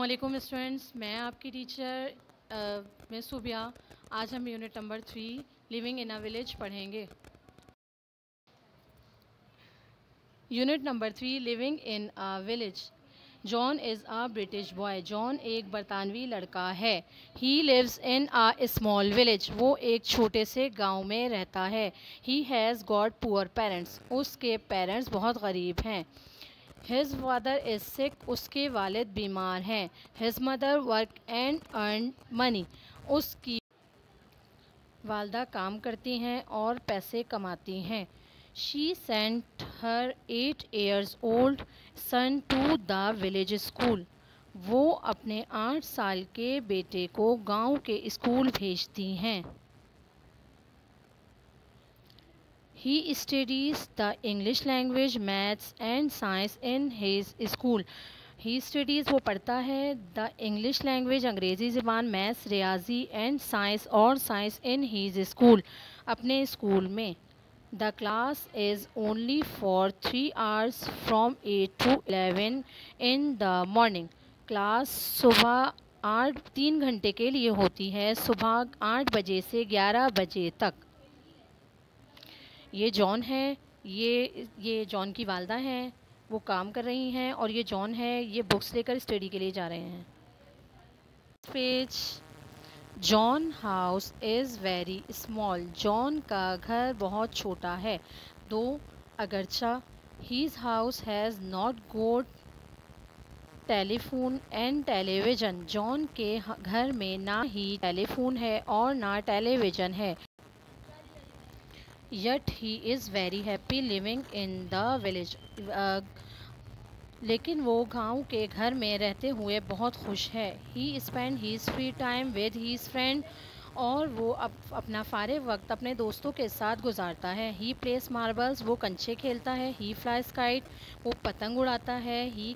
अस्सलामुअलैकुम स्टूडेंट्स, मैं आपकी टीचर मिस सुबिया। आज हम unit number 3 living in a village पढ़ेंगे। Unit number 3 living in a village. John is a British boy. जॉन एक बरतानवी लड़का है। He lives in a small village. वो एक छोटे से गांव में रहता है। He has got poor parents. उसके पेरेंट्स बहुत गरीब हैं। His father is sick. उसके वालिद बीमार हैं। His mother work and earn money. उसकी वालदा काम करती हैं और पैसे कमाती हैं। She sent her 8 years old son to the village school. वो अपने 8 साल के बेटे को गांव के स्कूल भेजती हैं। He studies the English language, maths and science in his school. He studies वो पढ़ता है the English language अंग्रेज़ी ज़बान, मैथ्स रियाजी एंड साइंस और साइंस in his school अपने स्कूल में. The class is only for 3 hours from 8 to 11 in the morning. Class सुबह 3 घंटे के लिए होती है, सुबह 8 बजे से 11 बजे तक. ये जॉन है, ये जॉन की वालदा हैं, वो काम कर रही हैं और ये जॉन है, ये बुक्स लेकर स्टडी के लिए जा रहे हैं. Page. John house is very small. John का घर बहुत छोटा है. दो अगरचा his house has not got telephone and television. John के घर में ना ही टेलीफोन है और ना टेलीविज़न है. Yet he is very happy living in the village. लेकिन वो गांव के घर में रहते हुए बहुत खुश है. He spend his free time with his friend. और वो अपना फारिग वक्त अपने दोस्तों के साथ गुजारता है. He plays marbles. वो कंचे खेलता है. He flies kite. वो पतंग उड़ाता है. He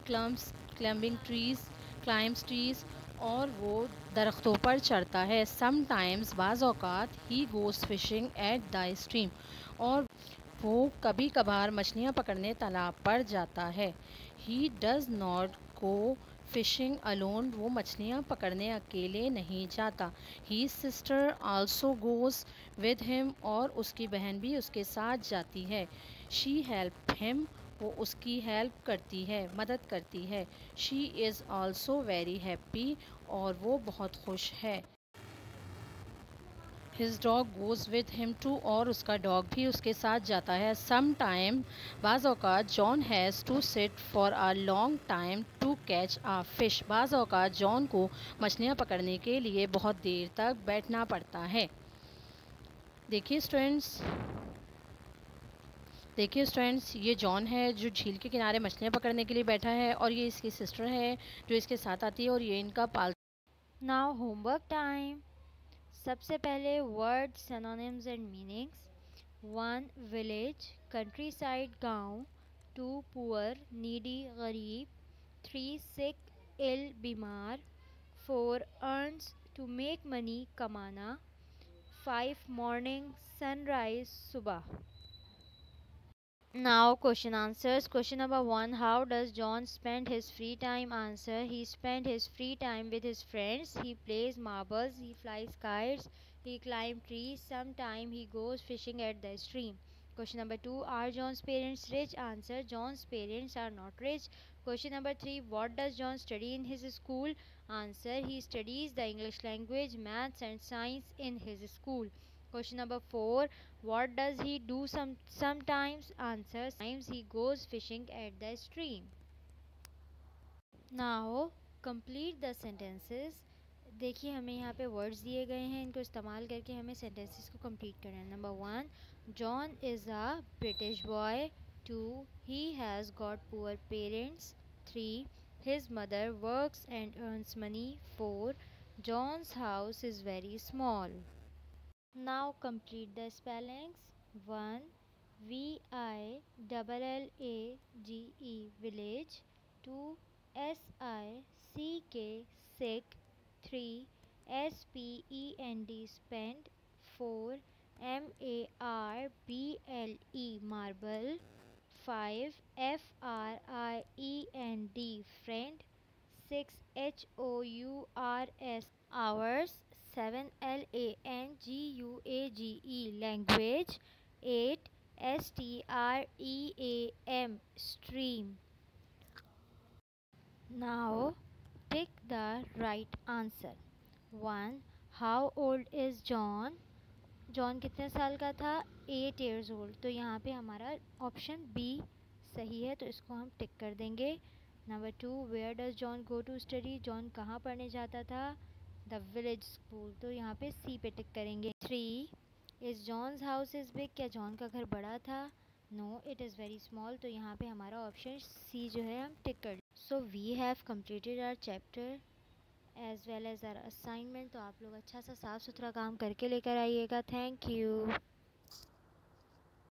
climbs trees. और वो दरख्तों पर चढ़ता है. समटाइम्स बाज़ औक़ात he goes fishing at the stream. और वो कभी कभार मछलियाँ पकड़ने तालाब पर जाता है. He does not go fishing alone. वो मछलियाँ पकड़ने अकेले नहीं जाता. He sister also goes with him. और उसकी बहन भी उसके साथ जाती है. She help him. वो उसकी हेल्प करती है, मदद करती है. She is also very happy. और वो बहुत खुश है. His dog goes with him too. और उसका डॉग भी उसके साथ जाता है. सम टाइम बाज़ औक़ात John has to sit for a long time to catch a fish. बाज़ औक़ात जॉन को मछलियाँ पकड़ने के लिए बहुत देर तक बैठना पड़ता है. देखिए स्टूडेंट्स, ये जॉन है जो झील के किनारे मछलियाँ पकड़ने के लिए बैठा है और ये इसकी सिस्टर है जो इसके साथ आती है और ये इनका पाल. Now homework time. सबसे पहले word synonyms and meanings. 1 village countryside गाँव. 2 पुअर नीडी गरीब. 3 सिक इल बीमार. 4 अर्न्स टू मेक मनी कमाना. 5 मॉर्निंग सनराइज सुबह. Now question answers. Question number 1. How does John spend his free time? Answer. He spent his free time with his friends. He plays marbles. He flies kites. He climbs trees. Sometimes he goes fishing at the stream. Question number 2. Are John's parents rich? Answer. John's parents are not rich. Question number 3. What does John study in his school? Answer. He studies the English language, maths and science in his school. Question number 4. What does he do sometimes? Answer. Sometimes he goes fishing at the stream. Now complete the sentences. देखिए हमें यहाँ पे words दिए गए हैं, इनको इस्तेमाल करके हमें सेंटेंसेस को कंप्लीट करना है. Number 1. John is a British boy. 2. He has got poor parents. 3. His mother works and earns money. 4. John's house is very small. Now complete the spellings. 1. VILLAGE village. 2. SICK sick. 3. SPEND spend. 4. MARBLE marble. 5. FRIEND friend. 6 HOURS hours. 7 LANGUAGE language. 8 STREAM stream. Now pick the right answer. 1. How old is John? John कितने साल का था? 8 years old. तो यहाँ पे हमारा option B सही है, तो इसको हम टिक कर देंगे. Number 2. Where does John go to study? John कहाँ पढ़ने जाता था? The village school. तो यहाँ पे सी पे टिक करेंगे. 3. Is John's house is big? क्या जॉन का घर बड़ा था? No, it is very small. तो यहाँ पे हमारा ऑप्शन सी जो है हम टिक कर. So we have completed our chapter as well as our assignment. तो आप लोग अच्छा सा साफ़ सुथरा काम करके लेकर आइएगा. Thank you.